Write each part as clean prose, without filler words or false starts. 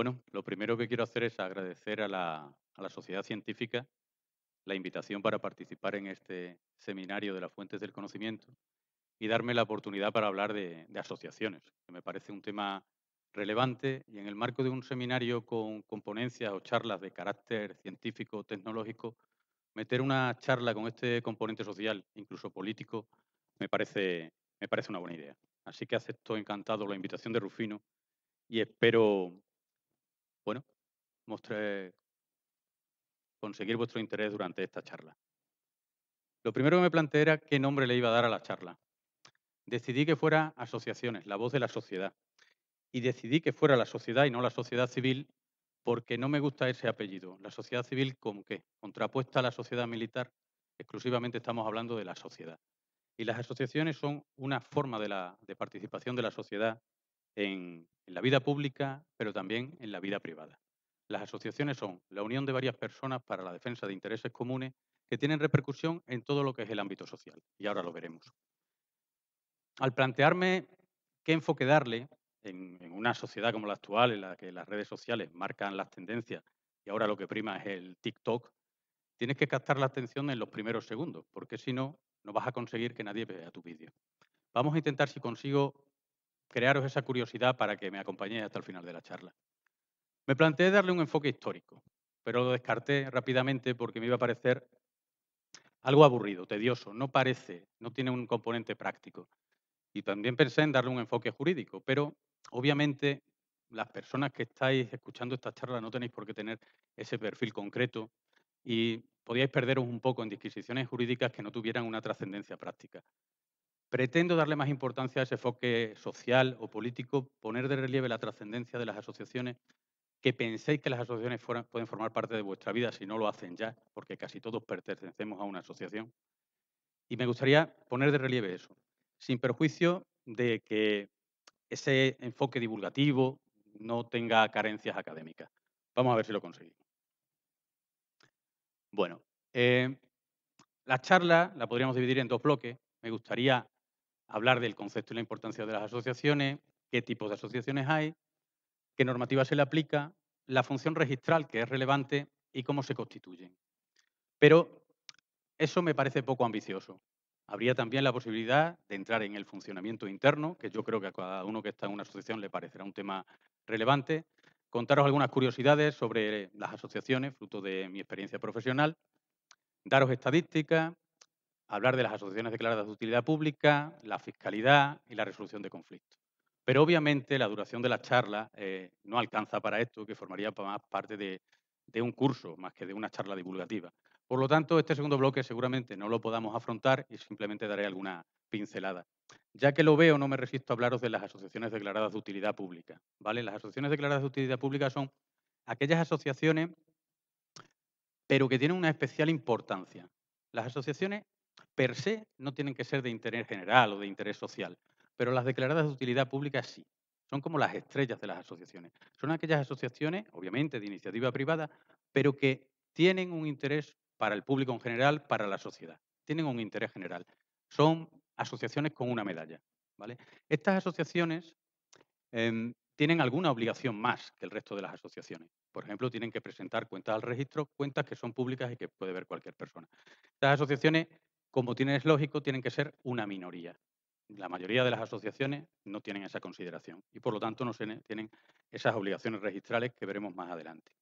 Bueno, lo primero que quiero hacer es agradecer a la sociedad científica la invitación para participar en este seminario de las fuentes del conocimiento y darme la oportunidad para hablar de asociaciones, que me parece un tema relevante y en el marco de un seminario con ponencias o charlas de carácter científico o tecnológico, meter una charla con este componente social, incluso político, me parece, me parece una buena idea. Así que acepto encantado la invitación de Rufino y espero, bueno, mostrar conseguir vuestro interés durante esta charla. Lo primero que me planteé era qué nombre le iba a dar a la charla. Decidí que fuera asociaciones, la voz de la sociedad. Y decidí que fuera la sociedad y no la sociedad civil porque no me gusta ese apellido. La sociedad civil, ¿con qué? Contrapuesta a la sociedad militar, exclusivamente estamos hablando de la sociedad. Y las asociaciones son una forma de participación de la sociedad en la vida pública, pero también en la vida privada. Las asociaciones son la unión de varias personas para la defensa de intereses comunes que tienen repercusión en todo lo que es el ámbito social. Y ahora lo veremos. Al plantearme qué enfoque darle en una sociedad como la actual, en la que las redes sociales marcan las tendencias y ahora lo que prima es el TikTok, tienes que captar la atención en los primeros segundos, porque si no, no vas a conseguir que nadie vea tu vídeo. Vamos a intentar, si consigo, crearos esa curiosidad para que me acompañéis hasta el final de la charla. Me planteé darle un enfoque histórico, pero lo descarté rápidamente porque me iba a parecer algo aburrido, tedioso, no parece, no tiene un componente práctico. Y también pensé en darle un enfoque jurídico, pero obviamente las personas que estáis escuchando esta charla no tenéis por qué tener ese perfil concreto y podíais perderos un poco en disquisiciones jurídicas que no tuvieran una trascendencia práctica. Pretendo darle más importancia a ese enfoque social o político, poner de relieve la trascendencia de las asociaciones, que penséis que las asociaciones pueden formar parte de vuestra vida si no lo hacen ya, porque casi todos pertenecemos a una asociación. Y me gustaría poner de relieve eso, sin perjuicio de que ese enfoque divulgativo no tenga carencias académicas. Vamos a ver si lo conseguimos. Bueno, la charla la podríamos dividir en dos bloques. Me gustaría hablar del concepto y la importancia de las asociaciones, qué tipos de asociaciones hay, qué normativa se le aplica, la función registral, que es relevante, y cómo se constituyen. Pero eso me parece poco ambicioso. Habría también la posibilidad de entrar en el funcionamiento interno, que yo creo que a cada uno que está en una asociación le parecerá un tema relevante. Contaros algunas curiosidades sobre las asociaciones, fruto de mi experiencia profesional. Daros estadísticas, hablar de las asociaciones declaradas de utilidad pública, la fiscalidad y la resolución de conflictos. Pero obviamente la duración de la charla no alcanza para esto, que formaría más parte de un curso más que de una charla divulgativa. Por lo tanto, este segundo bloque seguramente no lo podamos afrontar y simplemente daré alguna pincelada. Ya que lo veo, no me resisto a hablaros de las asociaciones declaradas de utilidad pública. ¿Vale? Las asociaciones declaradas de utilidad pública son aquellas asociaciones, pero que tienen una especial importancia. Las asociaciones per se no tienen que ser de interés general o de interés social, pero las declaradas de utilidad pública sí. Son como las estrellas de las asociaciones. Son aquellas asociaciones, obviamente, de iniciativa privada, pero que tienen un interés para el público en general, para la sociedad. Tienen un interés general. Son asociaciones con una medalla. ¿Vale? Estas asociaciones tienen alguna obligación más que el resto de las asociaciones. Por ejemplo, tienen que presentar cuentas al registro, cuentas que son públicas y que puede ver cualquier persona. Estas asociaciones, como es lógico, tienen que ser una minoría. La mayoría de las asociaciones no tienen esa consideración y, por lo tanto, no tienen esas obligaciones registrales que veremos más adelante.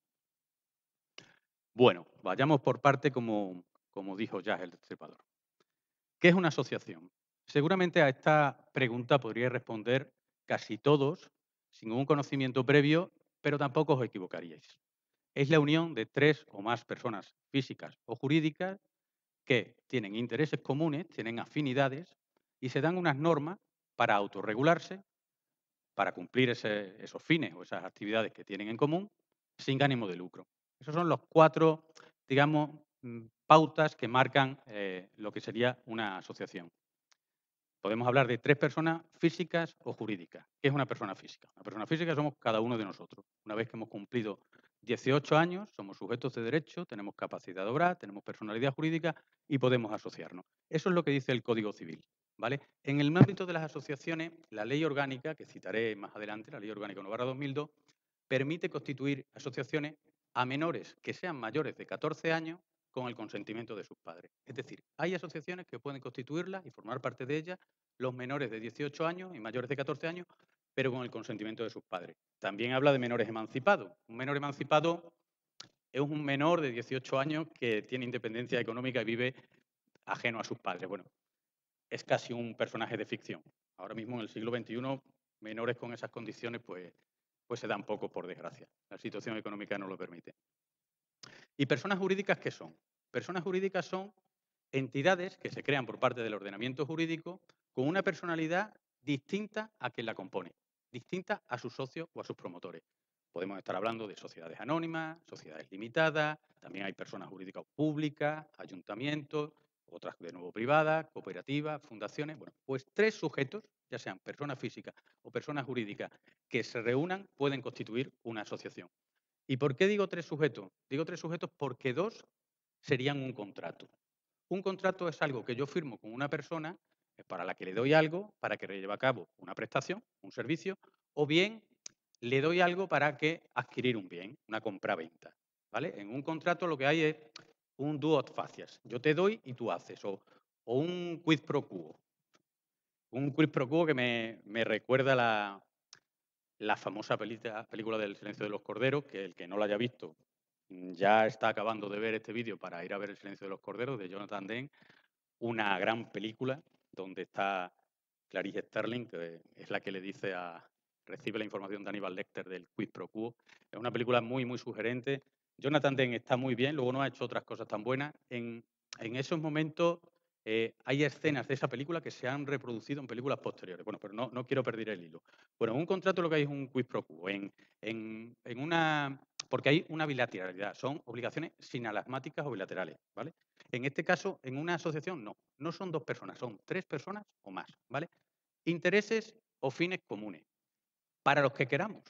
Bueno, vayamos por parte como dijo ya el Destripador. ¿Qué es una asociación? Seguramente a esta pregunta podría responder casi todos sin un conocimiento previo, pero tampoco os equivocaríais. Es la unión de tres o más personas físicas o jurídicas que tienen intereses comunes, tienen afinidades y se dan unas normas para autorregularse, para cumplir esos fines o esas actividades que tienen en común sin ánimo de lucro. Esos son los cuatro, digamos, pautas que marcan lo que sería una asociación. Podemos hablar de tres personas físicas o jurídicas. ¿Qué es una persona física? Una persona física somos cada uno de nosotros. Una vez que hemos cumplido 18 años, somos sujetos de derecho, tenemos capacidad de obrar, tenemos personalidad jurídica y podemos asociarnos. Eso es lo que dice el Código Civil. ¿Vale? En el ámbito de las asociaciones, la ley orgánica, que citaré más adelante, la ley orgánica 1/2002, permite constituir asociaciones a menores que sean mayores de 14 años con el consentimiento de sus padres. Es decir, hay asociaciones que pueden constituirlas y formar parte de ellas los menores de 18 años y mayores de 14 años, pero con el consentimiento de sus padres. También habla de menores emancipados. Un menor emancipado es un menor de 18 años que tiene independencia económica y vive ajeno a sus padres. Bueno, es casi un personaje de ficción. Ahora mismo, en el siglo XXI, menores con esas condiciones pues se dan poco, por desgracia. La situación económica no lo permite. ¿Y personas jurídicas qué son? Personas jurídicas son entidades que se crean por parte del ordenamiento jurídico con una personalidad distinta a quien la compone, distinta a sus socios o a sus promotores. Podemos estar hablando de sociedades anónimas, sociedades limitadas, también hay personas jurídicas públicas, ayuntamientos, otras de nuevo privadas, cooperativas, fundaciones. Bueno, pues 3 sujetos, ya sean personas físicas o personas jurídicas, que se reúnan pueden constituir una asociación. ¿Y por qué digo 3 sujetos? Digo 3 sujetos porque 2 serían un contrato. Un contrato es algo que yo firmo con una persona para la que le doy algo para que lleve a cabo una prestación, un servicio, o bien le doy algo para que adquirir un bien, una compra-venta. ¿Vale? En un contrato lo que hay es un do ut facias. Yo te doy y tú haces. O un quid pro quo. Un quid pro quo que me recuerda la famosa película del Silencio de los Corderos, que el que no la haya visto ya está acabando de ver este vídeo para ir a ver El Silencio de los Corderos, de Jonathan Demme, una gran película donde está Clarice Sterling, que es la que le dice recibe la información de Aníbal Lecter del quid pro quo. Es una película muy, muy sugerente. Jonathan Demme está muy bien, luego no ha hecho otras cosas tan buenas. En esos momentos hay escenas de esa película que se han reproducido en películas posteriores. Bueno, pero no quiero perder el hilo. Bueno, en un contrato lo que hay es un quid pro quo. Porque hay una bilateralidad, son obligaciones sinalasmáticas o bilaterales, ¿vale? En este caso, en una asociación no son 2 personas, son 3 personas o más, ¿vale? Intereses o fines comunes, para los que queramos,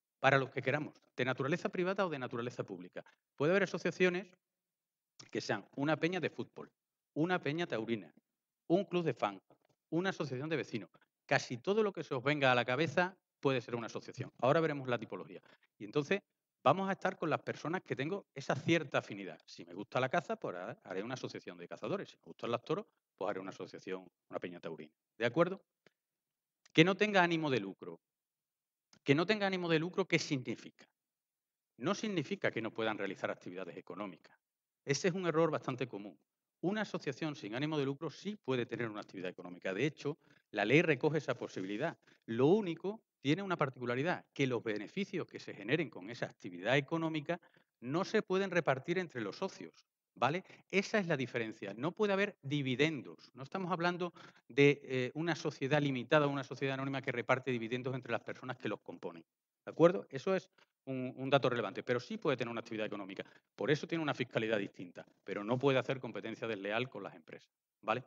de naturaleza privada o de naturaleza pública. Puede haber asociaciones que sean una peña de fútbol, una peña taurina, un club de fan, una asociación de vecinos. Casi todo lo que se os venga a la cabeza puede ser una asociación. Ahora veremos la tipología. Y entonces vamos a estar con las personas que tengo esa cierta afinidad. Si me gusta la caza, pues haré una asociación de cazadores. Si me gustan los toros, pues haré una asociación, una peña taurina. ¿De acuerdo? Que no tenga ánimo de lucro. Que no tenga ánimo de lucro, ¿qué significa? No significa que no puedan realizar actividades económicas. Ese es un error bastante común. Una asociación sin ánimo de lucro sí puede tener una actividad económica. De hecho, la ley recoge esa posibilidad. Lo único tiene una particularidad, que los beneficios que se generen con esa actividad económica no se pueden repartir entre los socios. ¿Vale? Esa es la diferencia. No puede haber dividendos. No estamos hablando de una sociedad limitada, una sociedad anónima que reparte dividendos entre las personas que los componen. ¿De acuerdo? Eso es un dato relevante, pero sí puede tener una actividad económica. Por eso tiene una fiscalidad distinta, pero no puede hacer competencia desleal con las empresas. ¿Vale?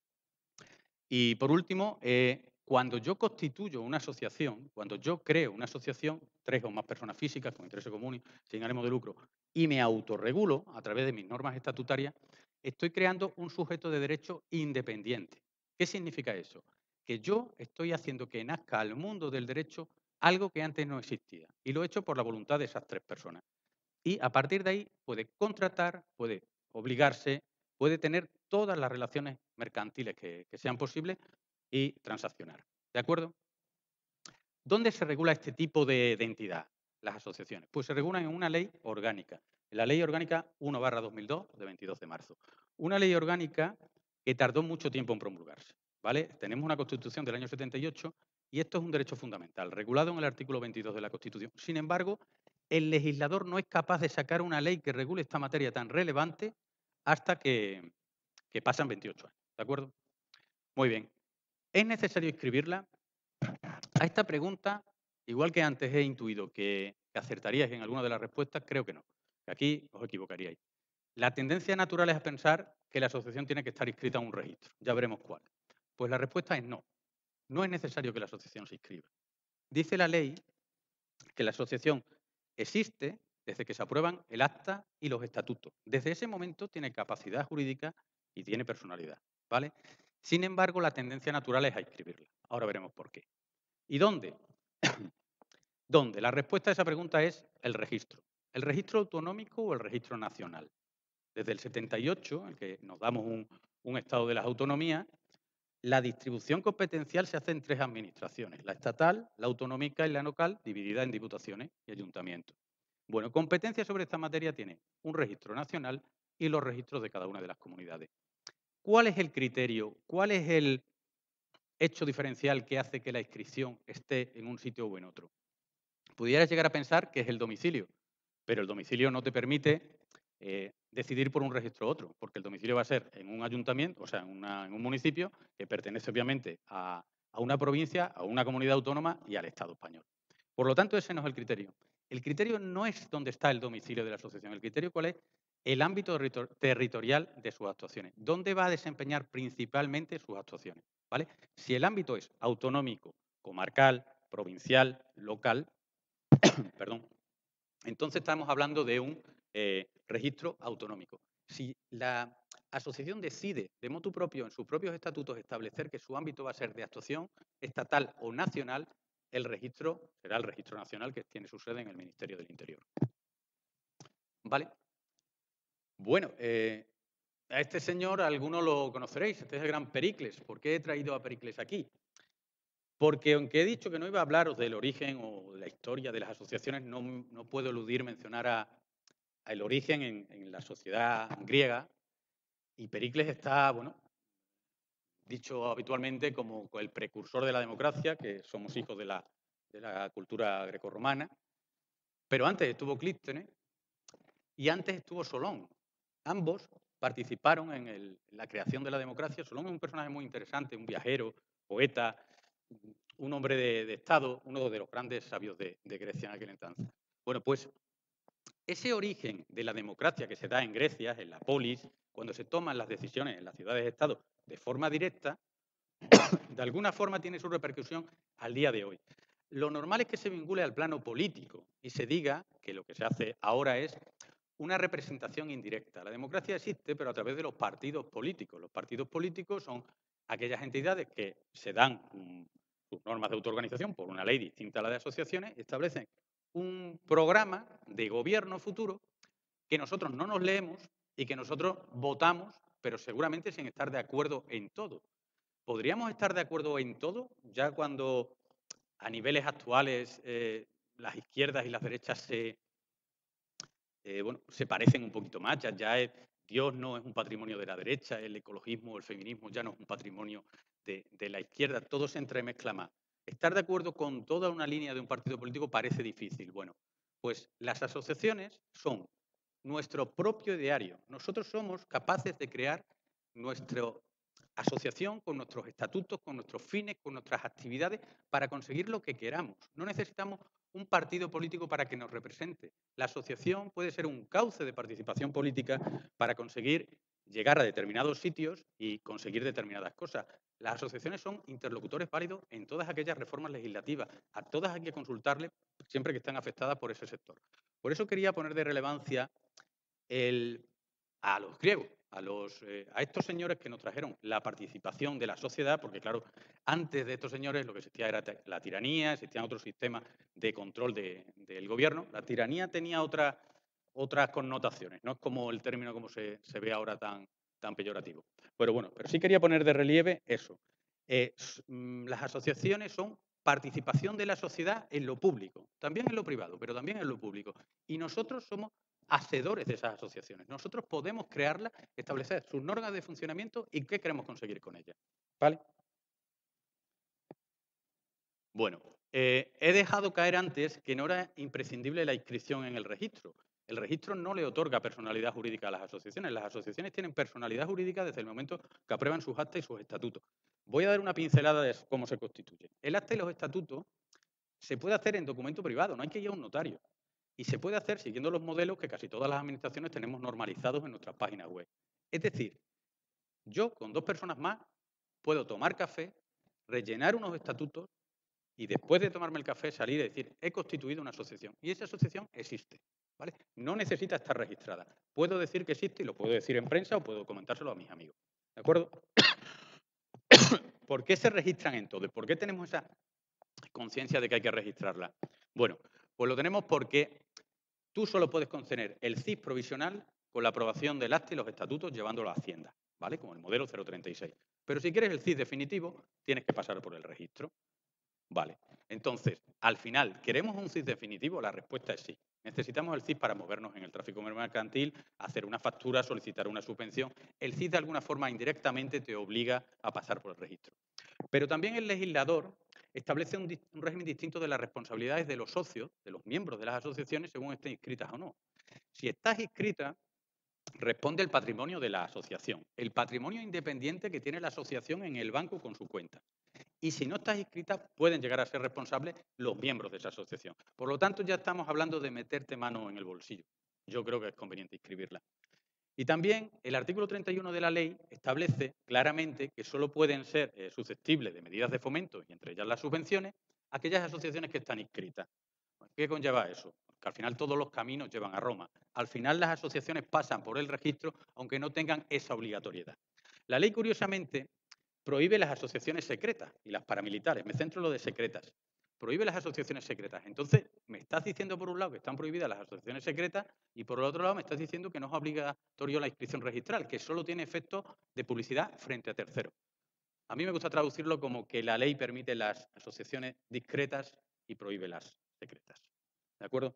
Y por último, cuando yo constituyo una asociación, cuando yo creo una asociación, 3 o más personas físicas con intereses comunes, sin ánimo de lucro, y me autorregulo a través de mis normas estatutarias, estoy creando un sujeto de derecho independiente. ¿Qué significa eso? Que yo estoy haciendo que nazca al mundo del derecho algo que antes no existía. Y lo he hecho por la voluntad de esas 3 personas. Y a partir de ahí puede contratar, puede obligarse, puede tener todas las relaciones mercantiles que sean posibles y transaccionar. ¿De acuerdo? ¿Dónde se regula este tipo de entidad, las asociaciones? Pues se regulan en una ley orgánica, en la Ley Orgánica 1/2002, de 22 de marzo. Una ley orgánica que tardó mucho tiempo en promulgarse. ¿Vale? Tenemos una Constitución del año 78 y esto es un derecho fundamental, regulado en el artículo 22 de la Constitución. Sin embargo, el legislador no es capaz de sacar una ley que regule esta materia tan relevante hasta que pasan 28 años. ¿De acuerdo? Muy bien. ¿Es necesario inscribirla? A esta pregunta, igual que antes he intuido que acertaríais en alguna de las respuestas, creo que no. Que aquí os equivocaríais. La tendencia natural es a pensar que la asociación tiene que estar inscrita en un registro. Ya veremos cuál. Pues la respuesta es no. No es necesario que la asociación se inscriba. Dice la ley que la asociación existe desde que se aprueban el acta y los estatutos. Desde ese momento tiene capacidad jurídica y tiene personalidad. ¿Vale? Sin embargo, la tendencia natural es a inscribirla. Ahora veremos por qué. ¿Y dónde? ¿Dónde? La respuesta a esa pregunta es el registro. ¿El registro autonómico o el registro nacional? Desde el 78, en el que nos damos un estado de las autonomías, la distribución competencial se hace en tres administraciones, la estatal, la autonómica y la local, dividida en diputaciones y ayuntamientos. Bueno, competencia sobre esta materia tiene un registro nacional y los registros de cada una de las comunidades. ¿Cuál es el criterio? ¿Cuál es el hecho diferencial que hace que la inscripción esté en un sitio o en otro? Pudieras llegar a pensar que es el domicilio, pero el domicilio no te permite decidir por un registro u otro, porque el domicilio va a ser en un ayuntamiento, o sea, en un municipio que pertenece obviamente a una provincia, a una comunidad autónoma y al Estado español. Por lo tanto, ese no es el criterio. El criterio no es dónde está el domicilio de la asociación. El criterio, ¿cuál es? El ámbito territorial de sus actuaciones. ¿Dónde va a desempeñar principalmente sus actuaciones? ¿Vale? Si el ámbito es autonómico, comarcal, provincial, local, perdón, entonces estamos hablando de un registro autonómico. Si la asociación decide de motu propio, en sus propios estatutos, establecer que su ámbito va a ser de actuación estatal o nacional, el registro será el registro nacional que tiene su sede en el Ministerio del Interior. ¿Vale? Bueno, a este señor algunos lo conoceréis, este es el gran Pericles. ¿Por qué he traído a Pericles aquí? Porque aunque he dicho que no iba a hablaros del origen o de la historia de las asociaciones, no puedo eludir mencionar el origen en la sociedad griega, y Pericles está, bueno, dicho habitualmente como el precursor de la democracia, que somos hijos de la cultura grecorromana, pero antes estuvo Clístenes y antes estuvo Solón. Ambos participaron en la creación de la democracia. Solón es un personaje muy interesante, un viajero, poeta, un hombre de Estado, uno de los grandes sabios de Grecia en aquel entonces. Bueno, pues ese origen de la democracia que se da en Grecia, en la polis, cuando se toman las decisiones en las ciudades-estado de forma directa, de alguna forma tiene su repercusión al día de hoy. Lo normal es que se vincule al plano político y se diga que lo que se hace ahora es una representación indirecta. La democracia existe, pero a través de los partidos políticos. Los partidos políticos son aquellas entidades que se dan sus normas de autoorganización por una ley distinta a la de asociaciones y establecen un programa de gobierno futuro que nosotros no nos leemos y que nosotros votamos, pero seguramente sin estar de acuerdo en todo. ¿Podríamos estar de acuerdo en todo? Ya cuando a niveles actuales las izquierdas y las derechas se parecen un poquito más, Dios no es un patrimonio de la derecha, el ecologismo, el feminismo ya no es un patrimonio de la izquierda, todo se entremezcla más. Estar de acuerdo con toda una línea de un partido político parece difícil. Bueno, pues las asociaciones son nuestro propio ideario. Nosotros somos capaces de crear nuestra asociación con nuestros estatutos, con nuestros fines, con nuestras actividades para conseguir lo que queramos. No necesitamos un partido político para que nos represente. La asociación puede ser un cauce de participación política para conseguir llegar a determinados sitios y conseguir determinadas cosas. Las asociaciones son interlocutores válidos en todas aquellas reformas legislativas. A todas hay que consultarles siempre que estén afectadas por ese sector. Por eso quería poner de relevancia a los griegos, a estos señores que nos trajeron la participación de la sociedad, porque claro, antes de estos señores lo que existía era la tiranía, existían otros sistemas de control del gobierno. La tiranía tenía otras connotaciones, no es como el término como se ve ahora tan peyorativo. Pero bueno, pero sí quería poner de relieve eso. Las asociaciones son participación de la sociedad en lo público, también en lo privado, pero también en lo público. Y nosotros somos hacedores de esas asociaciones. Nosotros podemos crearlas, establecer sus normas de funcionamiento y qué queremos conseguir con ellas. ¿Vale? Bueno, he dejado caer antes que no era imprescindible la inscripción en el registro. El registro no le otorga personalidad jurídica a las asociaciones. Las asociaciones tienen personalidad jurídica desde el momento que aprueban sus actas y sus estatutos. Voy a dar una pincelada de cómo se constituye. El acta y los estatutos se puede hacer en documento privado, no hay que ir a un notario. Y se puede hacer siguiendo los modelos que casi todas las administraciones tenemos normalizados en nuestras páginas web. Es decir, yo con dos personas más puedo tomar café, rellenar unos estatutos y después de tomarme el café salir y decir, he constituido una asociación. Y esa asociación existe. ¿Vale? No necesita estar registrada. Puedo decir que existe y lo puedo decir en prensa o puedo comentárselo a mis amigos. ¿De acuerdo? ¿Por qué se registran en todo? ¿Por qué tenemos esa conciencia de que hay que registrarla? Bueno, pues lo tenemos porque tú solo puedes conceder el CIS provisional con la aprobación del acta y los estatutos llevándolo a Hacienda, ¿vale? Como el modelo 036. Pero si quieres el CIS definitivo, tienes que pasar por el registro. Vale. Entonces, al final, ¿queremos un CIS definitivo? La respuesta es sí. Necesitamos el CIS para movernos en el tráfico mercantil, hacer una factura, solicitar una subvención. El CIS, de alguna forma, indirectamente te obliga a pasar por el registro. Pero también el legislador establece un régimen distinto de las responsabilidades de los socios, de los miembros de las asociaciones, según estén inscritas o no. Si estás inscrita, responde el patrimonio de la asociación, el patrimonio independiente que tiene la asociación en el banco con su cuenta. Y si no estás inscrita, pueden llegar a ser responsables los miembros de esa asociación. Por lo tanto, ya estamos hablando de meterte mano en el bolsillo. Yo creo que es conveniente inscribirla. Y también el artículo 31 de la ley establece claramente que solo pueden ser susceptibles de medidas de fomento, y entre ellas las subvenciones, aquellas asociaciones que están inscritas. ¿Qué conlleva eso? Que al final todos los caminos llevan a Roma. Al final las asociaciones pasan por el registro, aunque no tengan esa obligatoriedad. La ley, curiosamente, prohíbe las asociaciones secretas y las paramilitares. Me centro en lo de secretas. Prohíbe las asociaciones secretas. Entonces, me estás diciendo por un lado que están prohibidas las asociaciones secretas y por el otro lado me estás diciendo que no es obligatorio la inscripción registral, que solo tiene efecto de publicidad frente a terceros. A mí me gusta traducirlo como que la ley permite las asociaciones discretas y prohíbe las secretas. ¿De acuerdo?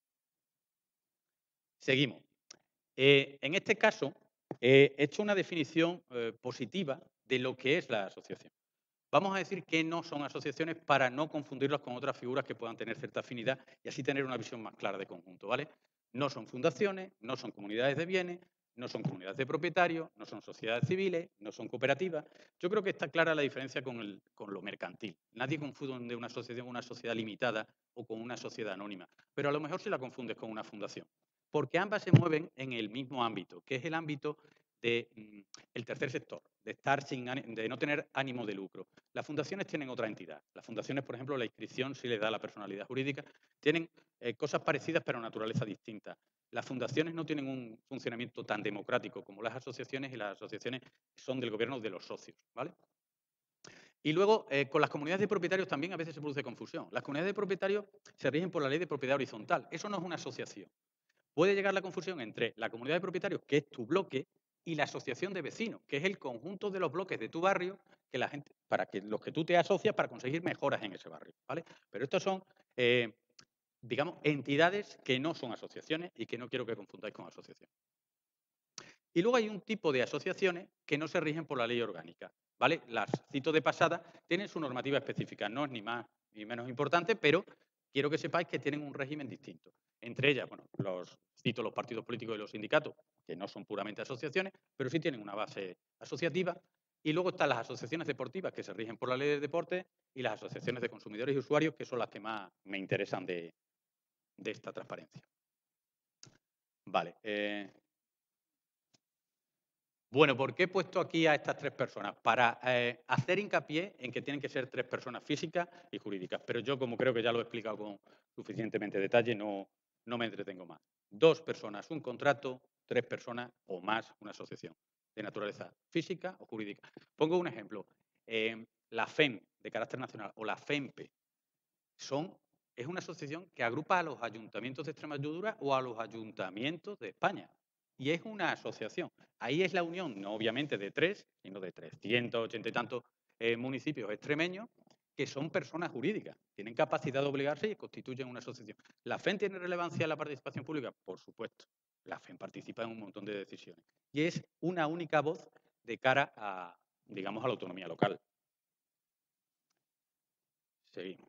Seguimos. En este caso, he hecho una definición positiva de lo que es la asociación. Vamos a decir que no son asociaciones para no confundirlas con otras figuras que puedan tener cierta afinidad y así tener una visión más clara de conjunto, ¿vale? No son fundaciones, no son comunidades de bienes, no son comunidades de propietarios, no son sociedades civiles, no son cooperativas. Yo creo que está clara la diferencia con lo mercantil. Nadie confunde una asociación con una sociedad limitada o con una sociedad anónima, pero a lo mejor sí la confundes con una fundación, porque ambas se mueven en el mismo ámbito, que es el ámbito del tercer sector, de, de no tener ánimo de lucro. Las fundaciones tienen otra entidad. Las fundaciones, por ejemplo, la inscripción sí les da la personalidad jurídica. Tienen cosas parecidas pero naturaleza distinta. Las fundaciones no tienen un funcionamiento tan democrático como las asociaciones y las asociaciones son del gobierno de los socios, ¿vale? Y luego, con las comunidades de propietarios también a veces se produce confusión. Las comunidades de propietarios se rigen por la ley de propiedad horizontal. Eso no es una asociación. Puede llegar la confusión entre la comunidad de propietarios, que es tu bloque, y la asociación de vecinos, que es el conjunto de los bloques de tu barrio que la gente, para que los que tú te asocias para conseguir mejoras en ese barrio, ¿vale? Pero estos son, digamos, entidades que no son asociaciones y que no quiero que confundáis con asociaciones. Y luego hay un tipo de asociaciones que no se rigen por la ley orgánica, ¿vale? Las cito de pasada, tienen su normativa específica, no es ni más ni menos importante, pero quiero que sepáis que tienen un régimen distinto. Entre ellas, bueno, cito los partidos políticos y los sindicatos, que no son puramente asociaciones, pero sí tienen una base asociativa. Y luego están las asociaciones deportivas, que se rigen por la ley de deporte, y las asociaciones de consumidores y usuarios, que son las que más me interesan de esta transparencia. Vale. Bueno, ¿por qué he puesto aquí a estas tres personas? Para hacer hincapié en que tienen que ser tres personas físicas y jurídicas. Pero yo, como creo que ya lo he explicado con suficientemente detalle, no me entretengo más. Dos personas, un contrato, tres personas o más, una asociación de naturaleza física o jurídica. Pongo un ejemplo. La FEM, de carácter nacional, o la FEMPE, es una asociación que agrupa a los ayuntamientos de Extremadura o a los ayuntamientos de España. Y es una asociación. Ahí es la unión, no obviamente de tres, sino de 380 y tantos municipios extremeños que son personas jurídicas. Tienen capacidad de obligarse y constituyen una asociación. ¿La FEM tiene relevancia en la participación pública? Por supuesto. La FEM participa en un montón de decisiones. Y es una única voz de cara a, digamos, a la autonomía local. Seguimos.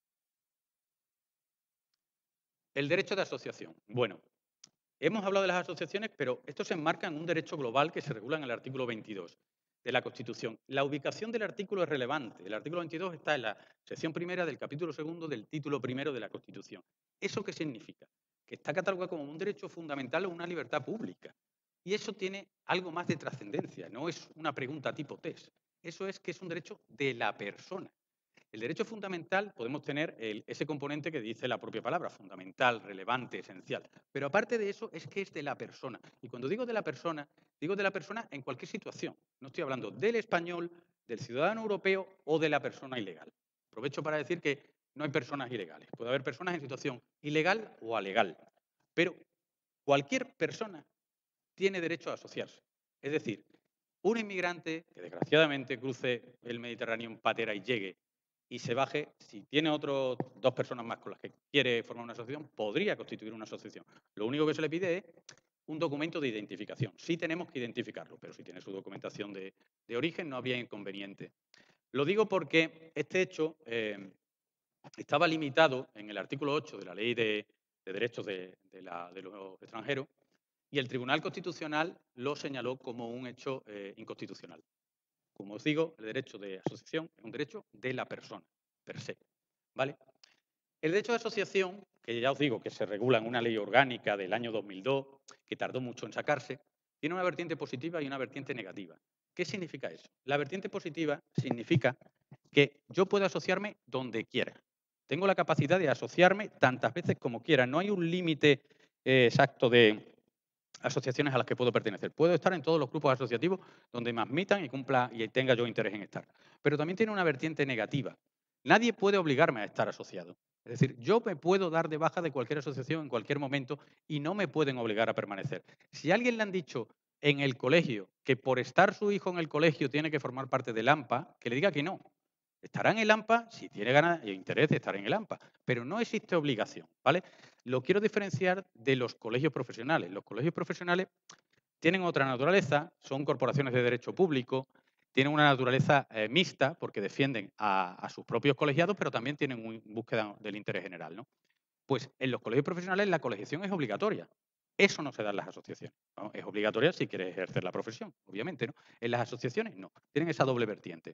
El derecho de asociación. Bueno, hemos hablado de las asociaciones, pero esto se enmarca en un derecho global que se regula en el artículo 22 de la Constitución. La ubicación del artículo es relevante. El artículo 22 está en la sección primera del capítulo segundo del título primero de la Constitución. ¿Eso qué significa? Que está catalogado como un derecho fundamental o una libertad pública. Y eso tiene algo más de trascendencia, no es una pregunta tipo test. Eso es que es un derecho de la persona. El derecho fundamental podemos tener ese componente que dice la propia palabra, fundamental, relevante, esencial. Pero aparte de eso es que es de la persona. Y cuando digo de la persona en cualquier situación. No estoy hablando del español, del ciudadano europeo o de la persona ilegal. Aprovecho para decir que no hay personas ilegales. Puede haber personas en situación ilegal o alegal, pero cualquier persona tiene derecho a asociarse. Es decir, un inmigrante que desgraciadamente cruce el Mediterráneo en patera y llegue y se baje, si tiene otras dos personas más con las que quiere formar una asociación, podría constituir una asociación. Lo único que se le pide es un documento de identificación. Sí tenemos que identificarlo, pero si tiene su documentación de origen no había inconveniente. Lo digo porque este hecho estaba limitado en el artículo 8 de la Ley de Derechos de los Extranjeros y el Tribunal Constitucional lo señaló como un hecho inconstitucional. Como os digo, el derecho de asociación es un derecho de la persona, per se. ¿Vale? El derecho de asociación, que ya os digo que se regula en una ley orgánica del año 2002, que tardó mucho en sacarse, tiene una vertiente positiva y una vertiente negativa. ¿Qué significa eso? La vertiente positiva significa que yo puedo asociarme donde quiera. Tengo la capacidad de asociarme tantas veces como quiera. No hay un límite exacto de asociaciones a las que puedo pertenecer. Puedo estar en todos los grupos asociativos donde me admitan y cumpla y tenga yo interés en estar. Pero también tiene una vertiente negativa. Nadie puede obligarme a estar asociado. Es decir, yo me puedo dar de baja de cualquier asociación en cualquier momento y no me pueden obligar a permanecer. Si a alguien le han dicho en el colegio que por estar su hijo en el colegio tiene que formar parte del AMPA, que le diga que no. Estará en el AMPA si tiene ganas e interés de estar en el AMPA, pero no existe obligación, ¿vale? Lo quiero diferenciar de los colegios profesionales. Los colegios profesionales tienen otra naturaleza, son corporaciones de derecho público, tienen una naturaleza mixta porque defienden a sus propios colegiados, pero también tienen una búsqueda del interés general, ¿no? Pues en los colegios profesionales la colegiación es obligatoria. Eso no se da en las asociaciones. ¿No? Es obligatoria si quieres ejercer la profesión, obviamente, ¿no? En las asociaciones no. Tienen esa doble vertiente.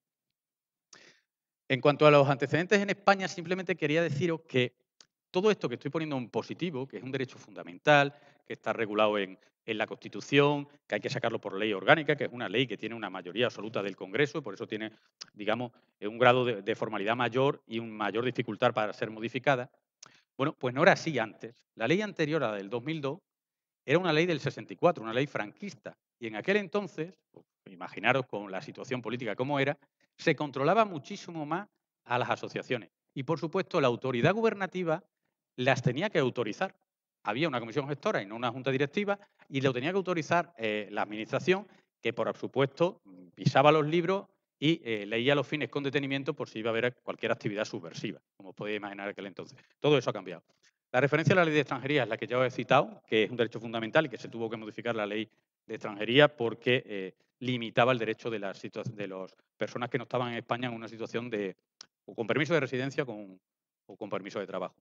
En cuanto a los antecedentes en España, simplemente quería deciros que todo esto que estoy poniendo en positivo, que es un derecho fundamental, que está regulado en la Constitución, que hay que sacarlo por ley orgánica, que es una ley que tiene una mayoría absoluta del Congreso, por eso tiene, digamos, un grado de formalidad mayor y una mayor dificultad para ser modificada. Bueno, pues no era así antes. La ley anterior a la del 2002 era una ley del 64, una ley franquista. Y en aquel entonces, pues, imaginaros con la situación política como era, se controlaba muchísimo más a las asociaciones. Y, por supuesto, la autoridad gubernativa las tenía que autorizar. Había una comisión gestora y no una junta directiva, y lo tenía que autorizar la administración, que, por supuesto, pisaba los libros y leía los fines con detenimiento por si iba a haber cualquier actividad subversiva, como os podéis imaginar en aquel entonces. Todo eso ha cambiado. La referencia a la ley de extranjería es la que ya os he citado, que es un derecho fundamental y que se tuvo que modificar la ley de extranjería porque limitaba el derecho de las personas que no estaban en España en una situación de o con permiso de residencia o con permiso de trabajo.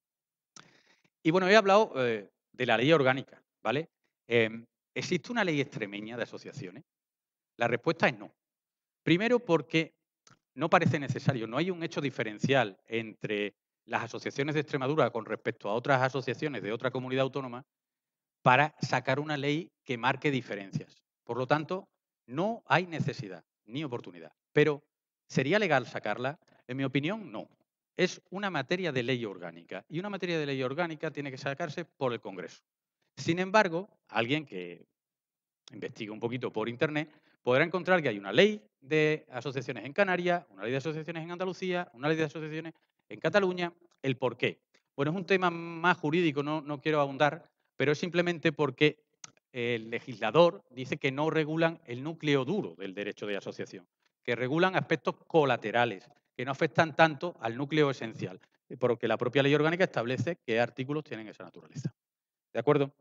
Y bueno, he hablado de la ley orgánica, ¿vale? ¿Existe una ley extremeña de asociaciones? La respuesta es no. Primero porque no parece necesario, no hay un hecho diferencial entre las asociaciones de Extremadura con respecto a otras asociaciones de otra comunidad autónoma para sacar una ley que marque diferencias. Por lo tanto, no hay necesidad ni oportunidad. Pero, ¿sería legal sacarla? En mi opinión, no. Es una materia de ley orgánica y una materia de ley orgánica tiene que sacarse por el Congreso. Sin embargo, alguien que investigue un poquito por Internet, podrá encontrar que hay una ley de asociaciones en Canarias, una ley de asociaciones en Andalucía, una ley de asociaciones en Cataluña. ¿El por qué? Bueno, es un tema más jurídico, no quiero ahondar, pero es simplemente porque el legislador dice que no regulan el núcleo duro del derecho de asociación, que regulan aspectos colaterales, que no afectan tanto al núcleo esencial, porque la propia ley orgánica establece qué artículos tienen esa naturaleza. ¿De acuerdo?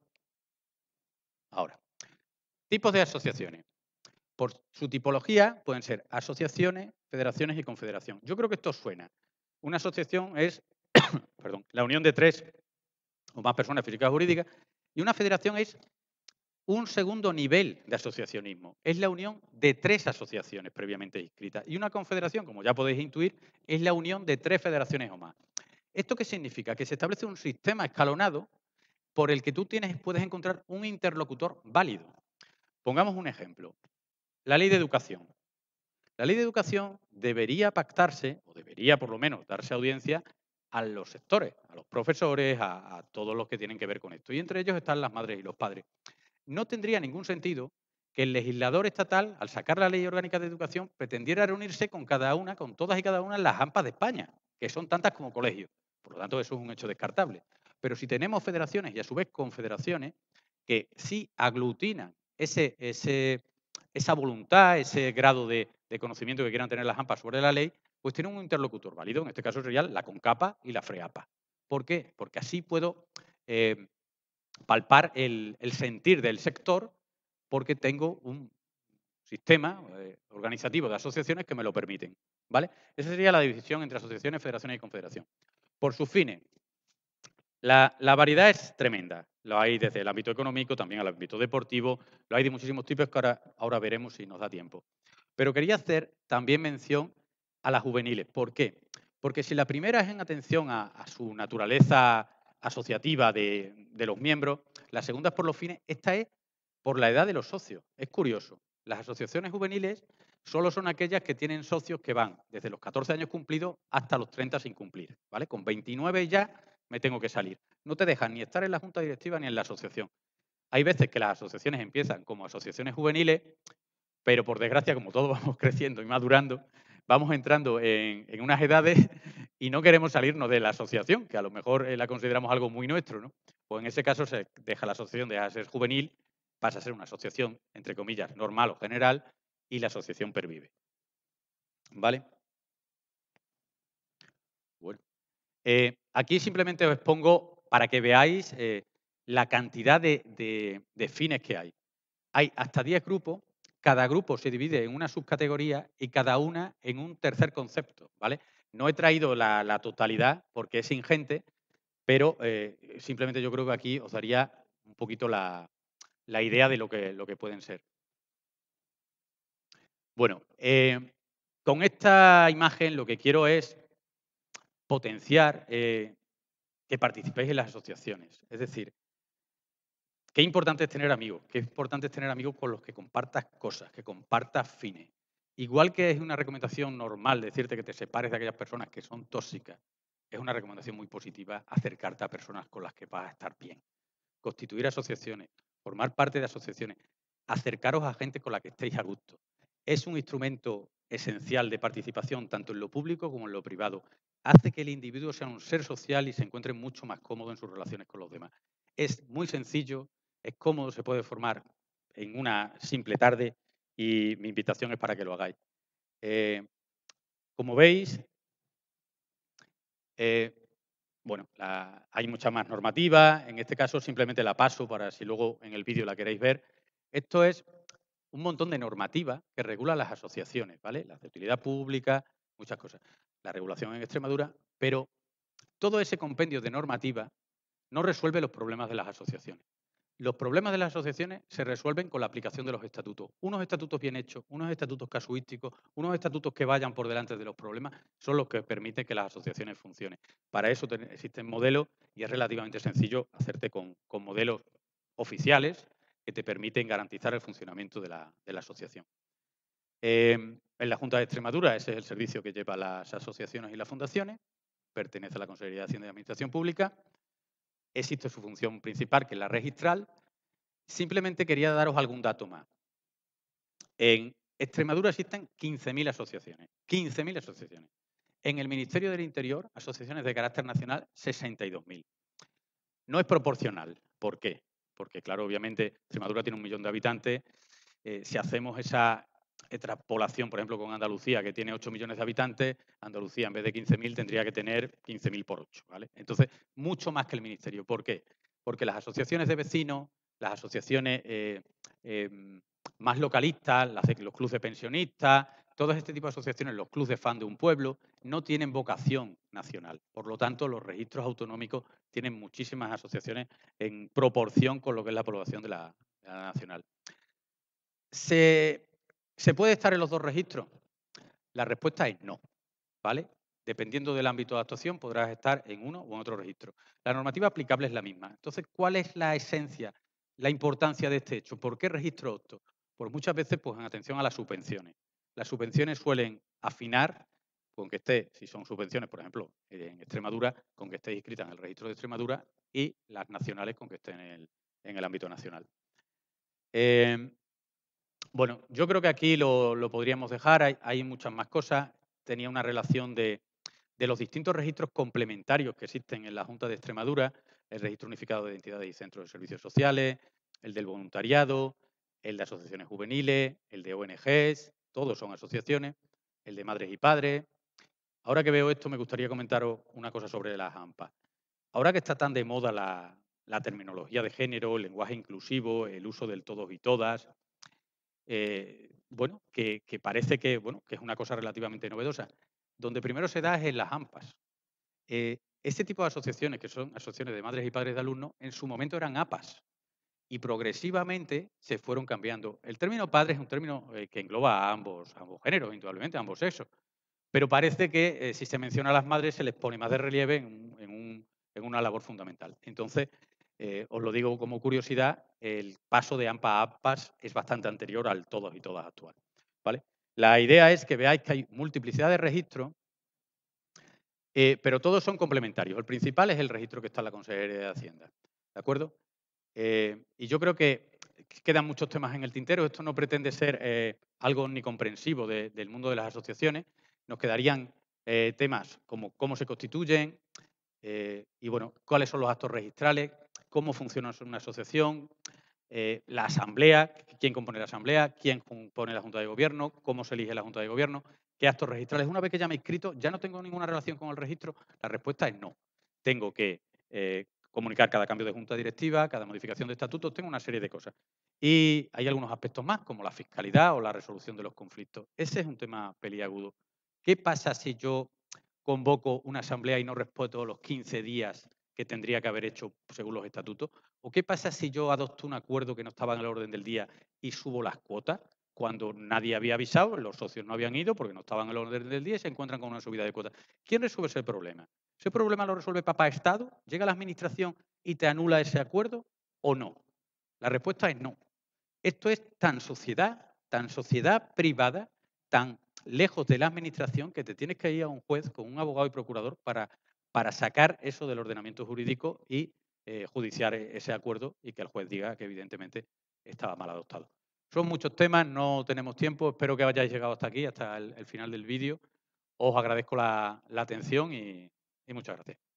Ahora, tipos de asociaciones. Por su tipología pueden ser asociaciones, federaciones y confederación. Yo creo que esto suena. Una asociación es perdón, la unión de tres o más personas físicas o jurídicas y una federación es un segundo nivel de asociacionismo. Es la unión de tres asociaciones previamente inscritas. Y una confederación, como ya podéis intuir, es la unión de tres federaciones o más. ¿Esto qué significa? Que se establece un sistema escalonado por el que tú puedes encontrar un interlocutor válido. Pongamos un ejemplo. La ley de educación. La ley de educación debería pactarse, o debería por lo menos darse audiencia a los sectores, a los profesores, a todos los que tienen que ver con esto. Y entre ellos están las madres y los padres. No tendría ningún sentido que el legislador estatal, al sacar la ley orgánica de educación, pretendiera reunirse con cada una, con todas y cada una de las AMPAs de España, que son tantas como colegios. Por lo tanto, eso es un hecho descartable. Pero si tenemos federaciones y a su vez confederaciones que sí aglutinan esa voluntad, ese grado de conocimiento que quieran tener las AMPA sobre la ley, pues tienen un interlocutor válido. En este caso sería la CONCAPA y la FREAPA. ¿Por qué? Porque así puedo palpar el sentir del sector, porque tengo un sistema organizativo de asociaciones que me lo permiten. ¿Vale? Esa sería la división entre asociaciones, federaciones y confederación. Por sus fines, la variedad es tremenda. Lo hay desde el ámbito económico, también al ámbito deportivo, lo hay de muchísimos tipos que ahora veremos si nos da tiempo. Pero quería hacer también mención a las juveniles. ¿Por qué? Porque si la primera es en atención a su naturaleza asociativa de los miembros, la segunda es por los fines, esta es por la edad de los socios. Es curioso. Las asociaciones juveniles solo son aquellas que tienen socios que van desde los 14 años cumplidos hasta los 30 sin cumplir. ¿Vale? Con 29 ya me tengo que salir. No te dejan ni estar en la junta directiva ni en la asociación. Hay veces que las asociaciones empiezan como asociaciones juveniles, pero por desgracia, como todos vamos creciendo y madurando, vamos entrando en unas edades y no queremos salirnos de la asociación, que a lo mejor la consideramos algo muy nuestro, ¿no? Pues en ese caso se deja la asociación, deja de ser juvenil, pasa a ser una asociación, entre comillas, normal o general, y la asociación pervive. ¿Vale? Bueno. Aquí simplemente os expongo para que veáis la cantidad de fines que hay. Hay hasta 10 grupos, cada grupo se divide en una subcategoría y cada una en un tercer concepto, ¿vale? No he traído la totalidad porque es ingente, pero simplemente yo creo que aquí os daría un poquito la idea de lo que pueden ser. Bueno, con esta imagen lo que quiero es potenciar que participéis en las asociaciones. Es decir, qué importante es tener amigos, qué importante es tener amigos con los que compartas cosas, que compartas fines. Igual que es una recomendación normal decirte que te separes de aquellas personas que son tóxicas, es una recomendación muy positiva acercarte a personas con las que vas a estar bien. Constituir asociaciones, formar parte de asociaciones, acercaros a gente con la que estéis a gusto. Es un instrumento esencial de participación tanto en lo público como en lo privado. Hace que el individuo sea un ser social y se encuentre mucho más cómodo en sus relaciones con los demás. Es muy sencillo, es cómodo, se puede formar en una simple tarde y mi invitación es para que lo hagáis. Como veis, eh, bueno, hay mucha más normativa, en este caso simplemente la paso para si luego en el vídeo la queréis ver. Esto es un montón de normativa que regula las asociaciones, ¿vale? Las de utilidad pública, muchas cosas. La regulación en Extremadura, pero todo ese compendio de normativa no resuelve los problemas de las asociaciones. Los problemas de las asociaciones se resuelven con la aplicación de los estatutos. Unos estatutos bien hechos, unos estatutos casuísticos, unos estatutos que vayan por delante de los problemas, son los que permiten que las asociaciones funcionen. Para eso existen modelos y es relativamente sencillo hacerte con modelos oficiales que te permiten garantizar el funcionamiento de la asociación. En la Junta de Extremadura, ese es el servicio que lleva las asociaciones y las fundaciones, pertenece a la Consejería de Hacienda y Administración Pública. Existe su función principal, que es la registral. Simplemente quería daros algún dato más. En Extremadura existen 15.000 asociaciones. 15.000 asociaciones. En el Ministerio del Interior, asociaciones de carácter nacional, 62.000. No es proporcional. ¿Por qué? Porque, claro, obviamente, Extremadura tiene 1 millón de habitantes. Si hacemos esa extrapolación, por ejemplo, con Andalucía, que tiene 8 millones de habitantes, Andalucía, en vez de 15.000, tendría que tener 15.000 por 8. ¿Vale? Entonces, mucho más que el Ministerio. ¿Por qué? Porque las asociaciones de vecinos, las asociaciones más localistas, los clubes de pensionistas, todo este tipo de asociaciones, los clubes de fan de un pueblo, no tienen vocación nacional. Por lo tanto, los registros autonómicos tienen muchísimas asociaciones en proporción con lo que es la población de la nacional. ¿Se puede estar en los dos registros? La respuesta es no, ¿vale? Dependiendo del ámbito de actuación, podrás estar en uno o en otro registro. La normativa aplicable es la misma. Entonces, ¿cuál es la esencia, la importancia de este hecho? ¿Por qué registro opto? Pues muchas veces, pues en atención a las subvenciones. Las subvenciones suelen afinar con que esté, si son subvenciones, por ejemplo, en Extremadura, con que esté inscrita en el registro de Extremadura, y las nacionales con que esté en el ámbito nacional. Bueno, yo creo que aquí lo podríamos dejar. Hay muchas más cosas. Tenía una relación de de los distintos registros complementarios que existen en la Junta de Extremadura, el Registro Unificado de Identidades y Centros de Servicios Sociales, el del voluntariado, el de asociaciones juveniles, el de ONGs, todos son asociaciones, el de madres y padres. Ahora que veo esto, me gustaría comentaros una cosa sobre las AMPA. Ahora que está tan de moda la terminología de género, el lenguaje inclusivo, el uso del todos y todas, bueno, que parece que, bueno, que es una cosa relativamente novedosa. Donde primero se da es en las AMPAs. Este tipo de asociaciones, que son asociaciones de madres y padres de alumnos, en su momento eran APAs y progresivamente se fueron cambiando. El término padre es un término que engloba a ambos géneros, indudablemente, a ambos sexos, pero parece que si se menciona a las madres se les pone más de relieve en una labor fundamental. Entonces, os lo digo como curiosidad, el paso de AMPA a APAS es bastante anterior al todos y todas actual. ¿Vale? La idea es que veáis que hay multiplicidad de registros, pero todos son complementarios. El principal es el registro que está en la Consejería de Hacienda. ¿De acuerdo? Y yo creo que quedan muchos temas en el tintero. Esto no pretende ser algo omnicomprensivo del mundo de las asociaciones. Nos quedarían temas como cómo se constituyen y, bueno, cuáles son los actos registrales, cómo funciona una asociación, la asamblea, quién compone la asamblea, quién compone la Junta de Gobierno, cómo se elige la Junta de Gobierno, qué actos registrales. Una vez que ya me he inscrito, ¿ya no tengo ninguna relación con el registro? La respuesta es no. Tengo que comunicar cada cambio de junta directiva, cada modificación de estatutos, tengo una serie de cosas. Y hay algunos aspectos más, como la fiscalidad o la resolución de los conflictos. Ese es un tema peliagudo. ¿Qué pasa si yo convoco una asamblea y no respeto los 15 días que tendría que haber hecho según los estatutos? ¿O qué pasa si yo adopto un acuerdo que no estaba en el orden del día y subo las cuotas cuando nadie había avisado, los socios no habían ido porque no estaban en el orden del día y se encuentran con una subida de cuotas? ¿Quién resuelve ese problema? ¿Ese problema lo resuelve papá Estado? ¿Llega la administración y te anula ese acuerdo o no? La respuesta es no. Esto es tan sociedad privada, tan lejos de la administración, que te tienes que ir a un juez con un abogado y procurador para sacar eso del ordenamiento jurídico y judiciar ese acuerdo y que el juez diga que evidentemente estaba mal adoptado. Son muchos temas, no tenemos tiempo. Espero que hayáis llegado hasta aquí, hasta el final del vídeo. Os agradezco la atención y muchas gracias.